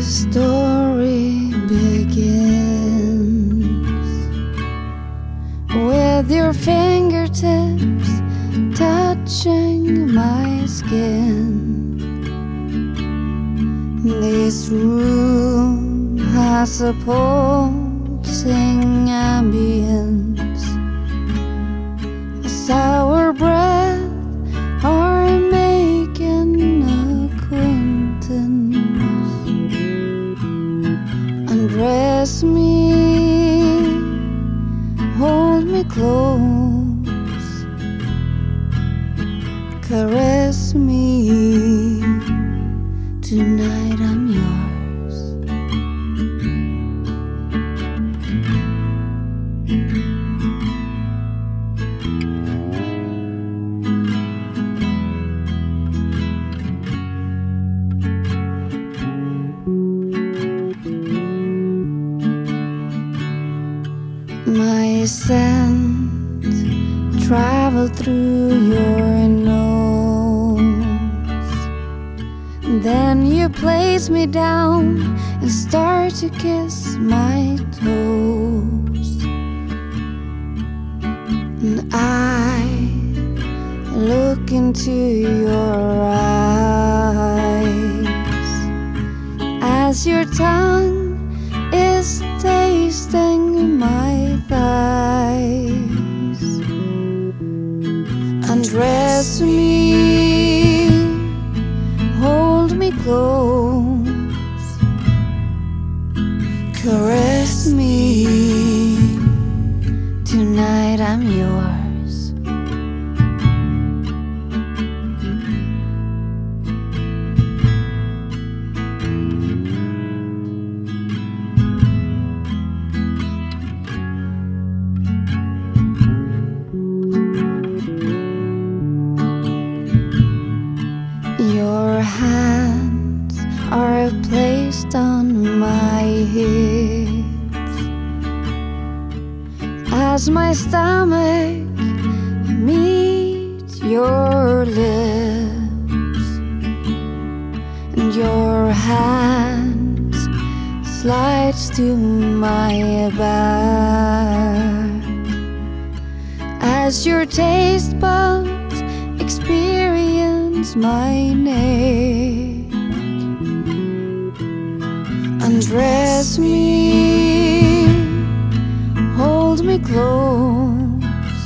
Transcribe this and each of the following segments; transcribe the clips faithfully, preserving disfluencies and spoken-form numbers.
story begins with your fingertips touching my skin. This room has a pulsing ambience, a sour breath or making acquaintance. Undress me, hold me close, caress me, tonight I'm yours. My scent traveled through your nose, then you place me down and start to kiss my toes. And I look into your eyes as your tongue is tasting my thighs. Undress me, hold me close, caress me, tonight I'm yours. Your hands are placed on my hips as my stomach meets your lips, and your hands slides to my back as your taste buds experience my neck. Undress me, hold me close,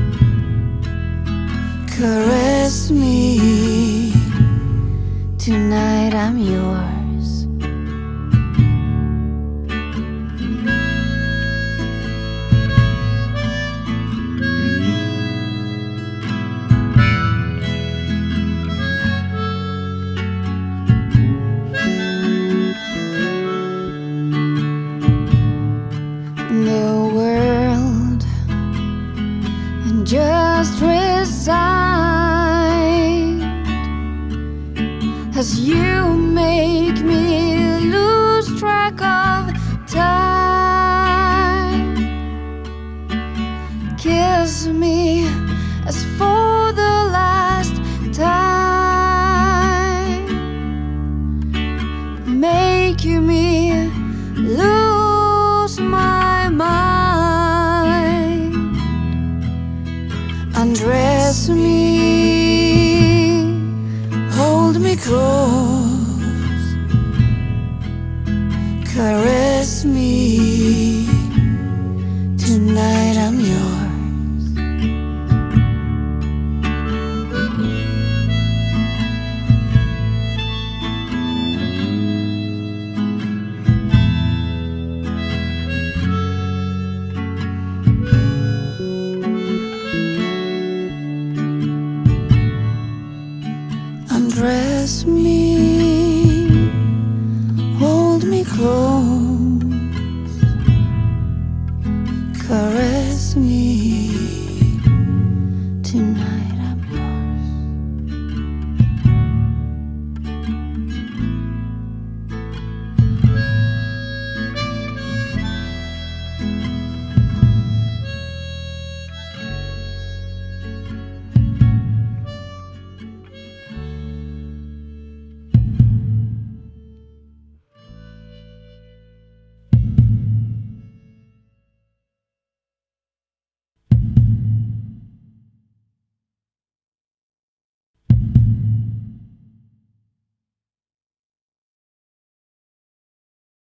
caress me, tonight I'm yours. The world just resigned as you make me lose track of time. Kiss me as for the last time, make me lose my mind. Undress me, hold me close, caress me, tonight I'm yours. Undress me, hold me close,